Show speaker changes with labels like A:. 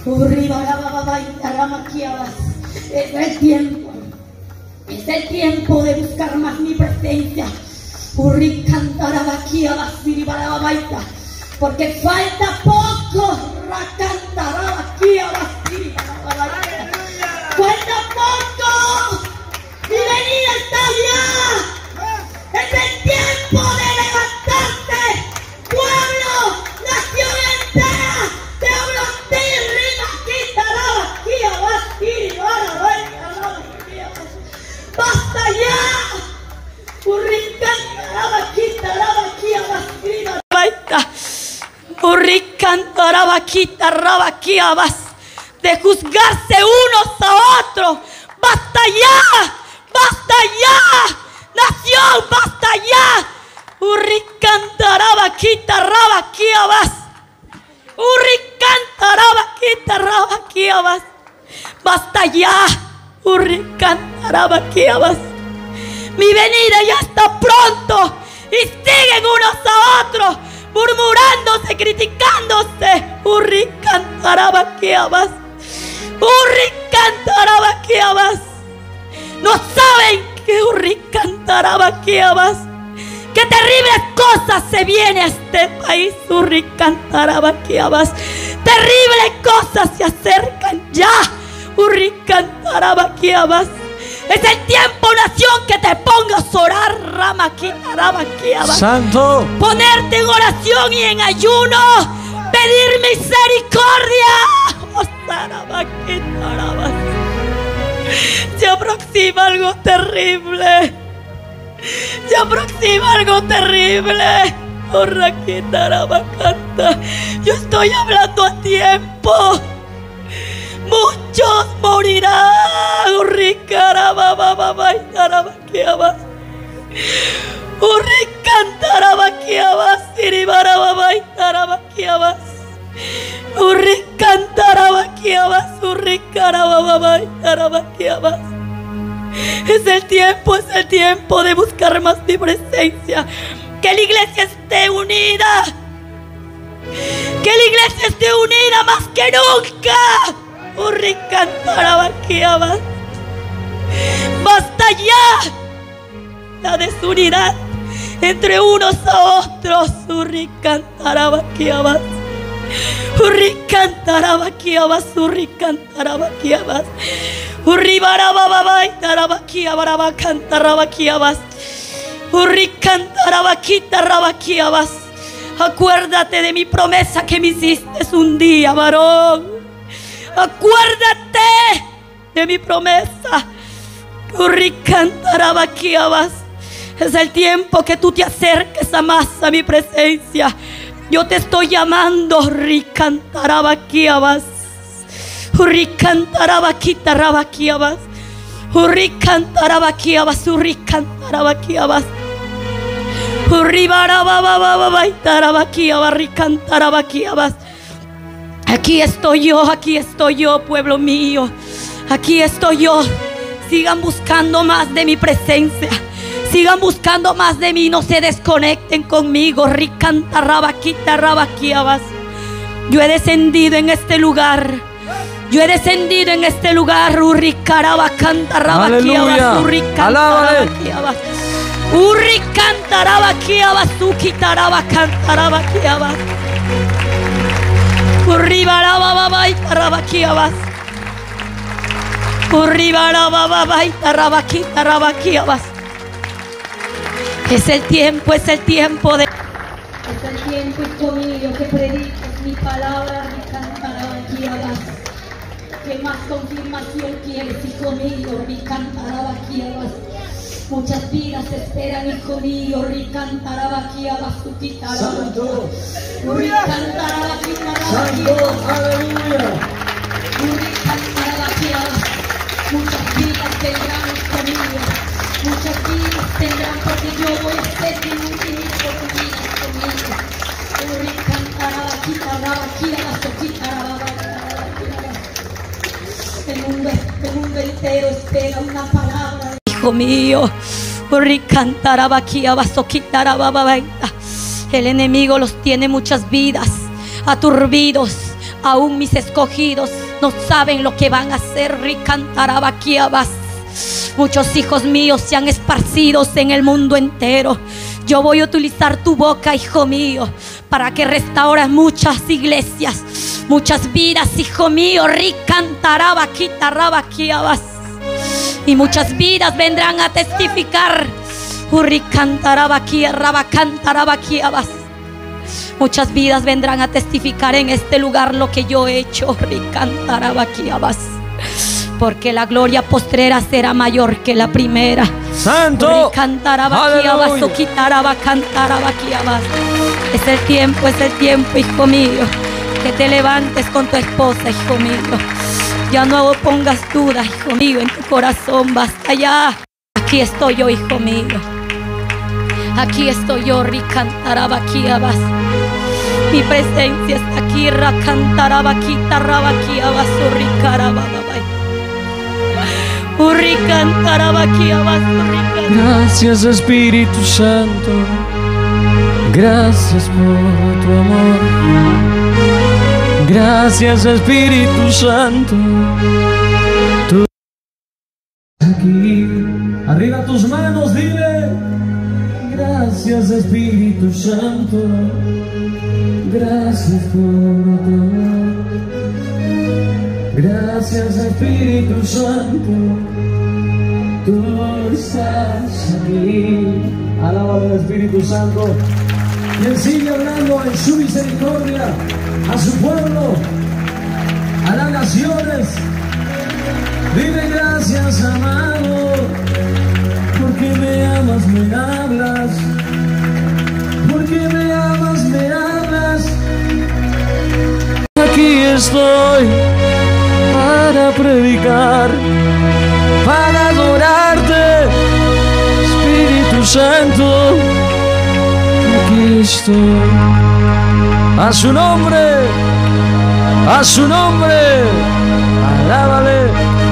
A: Es el tiempo de buscar más mi presencia. Porque falta poco. Falta poco. Mi venida está allá. Es el tiempo de levantarse. Pueblo, nación entera. Te hablo a ti, basta ya. De juzgarse unos a otros. Basta ya. Basta ya. Nación, basta ya. Basta ya. Mi venida ya está pronto. Y siguen unos a otros murmurándose, criticándose. No saben que qué terribles cosas se viene a este país. Terribles cosas se acercan ya. Es el tiempo, nación, que te pongas a orar,
B: Santo.
A: Ponerte en oración y en ayuno. Pedir misericordia. Se aproxima algo terrible. Se aproxima algo terrible. Yo estoy hablando a tiempo. Muchos morirán. Es el tiempo de buscar más mi presencia. Que la iglesia esté unida. Que la iglesia esté unida más que nunca. Basta ya la desunidad entre unos a otros. Acuérdate de mi promesa que me hiciste un día, varón. Acuérdate de mi promesa. Es el tiempo que tú te acerques a más a mi presencia. Yo te estoy llamando. Aquí estoy yo, pueblo mío. Aquí estoy yo. Sigan buscando más de mi presencia. Sigan buscando más de mí. No se desconecten conmigo. Yo he descendido en este lugar.
B: Aleluya. Alábale.
A: Es el tiempo, hijo mío, que prediques mi palabra. ¿Qué más confirmación quieres, hijo mío? Muchas vidas esperan, hijo mío.
B: Santo. Santo. Aleluya.
A: Muchas vidas tendrán, hijo mío. Muchas vidas tendrán, porque yo voy a ser un infinito por tu vida, conmigo. El mundo entero espera una palabra. Hijo mío. El enemigo los tiene muchas vidas aturbidos, Aún mis escogidos no saben lo que van a hacer. Ricantarabaquiabas. Muchos hijos míos se han esparcido en el mundo entero. Yo voy a utilizar tu boca, hijo mío, para que restaures muchas iglesias, muchas vidas, hijo mío. Ricantarabaquiabas. Y muchas vidas vendrán a testificar. Ricantarabaquiabas. Muchas vidas vendrán a testificar en este lugar lo que yo he hecho. Ricantarabaquiabas. Porque la gloria postrera será mayor que la primera.
B: Santo.
A: Ricantarabaquiabas, es el tiempo, hijo mío, que te levantes con tu esposa, hijo mío. Ya no pongas duda, hijo mío, en tu corazón. Basta ya. Aquí estoy yo, hijo mío. Aquí estoy yo. Ricantarabaquiabas. Mi presencia está aquí. Ricantarabaquiabas.
B: Gracias, Espíritu Santo. Gracias por tu amor. Gracias, Espíritu Santo. Tú aquí, arriba tus manos, dile. Gracias, Espíritu Santo. Gracias por tu amor. Gracias, Espíritu Santo. Tú estás aquí. Alaba al Espíritu Santo. Y Él sigue hablando en su misericordia a su pueblo, a las naciones. Dile gracias, amado, porque me amas, me hablas. Porque me amas, me hablas. Aquí estoy para predicar, para adorarte, Espíritu Santo. Aquí estoy. A su nombre, alábale.